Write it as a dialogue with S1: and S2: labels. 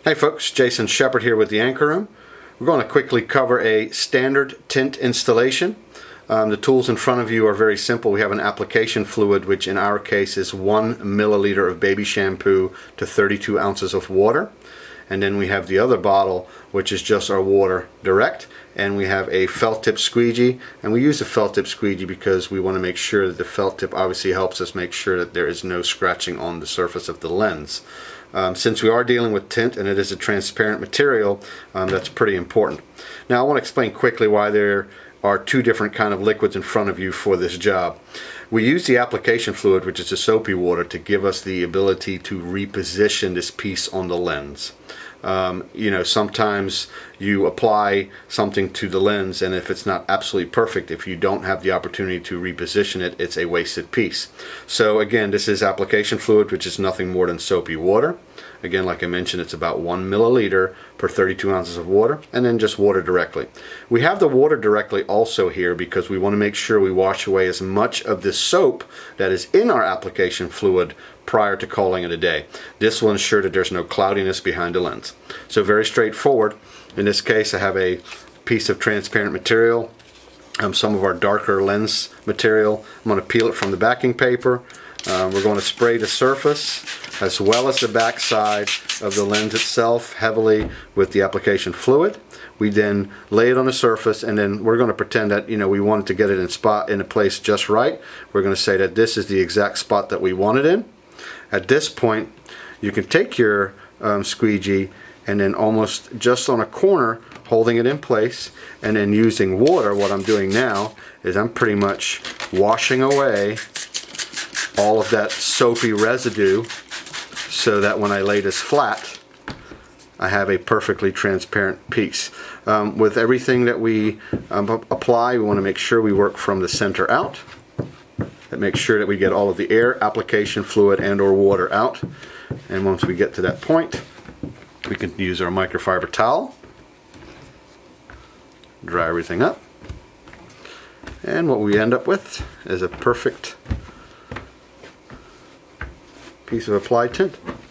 S1: Hey folks, Jason Shepard here with the Anchor Room. We're going to quickly cover a standard tint installation. The tools in front of you are very simple. We have an application fluid, which in our case is 1 milliliter of baby shampoo to 32 ounces of water. And then we have the other bottle, which is just our water direct. And we have a felt tip squeegee, and we use a felt tip squeegee because we want to make sure that the felt tip obviously helps us make sure that there is no scratching on the surface of the lens. Since we are dealing with tint and it is a transparent material, that's pretty important. Now I want to explain quickly why there are two different kind of liquids in front of you for this job. We use the application fluid, which is a soapy water, to give us the ability to reposition this piece on the lens. Sometimes you apply something to the lens, and if it's not absolutely perfect, if you don't have the opportunity to reposition it, it's a wasted piece. So again, this is application fluid, which is nothing more than soapy water. Again, like I mentioned, it's about 1 milliliter per 32 ounces of water, and then just water directly. We have the water directly also here because we want to make sure we wash away as much of the soap that is in our application fluid prior to calling it a day. This will ensure that there's no cloudiness behind the lens. So very straightforward. In this case, I have a piece of transparent material, some of our darker lens material. I'm going to peel it from the backing paper. We're going to spray the surface as well as the back side of the lens itself heavily with the application fluid. We then lay it on the surface, and then we're going to pretend that we wanted to get it in a place just right. We're going to say that this is the exact spot that we want it in. At this point, you can take your squeegee and then almost just on a corner, holding it in place, and then using water. What I'm doing now is I'm pretty much washing away all of that soapy residue so that when I lay this flat, I have a perfectly transparent piece. With everything that we apply, we want to make sure we work from the center out. That makes sure that we get all of the air, application fluid, and or water out. And once we get to that point, we can use our microfiber towel, dry everything up, and what we end up with is a perfect piece of applied tint.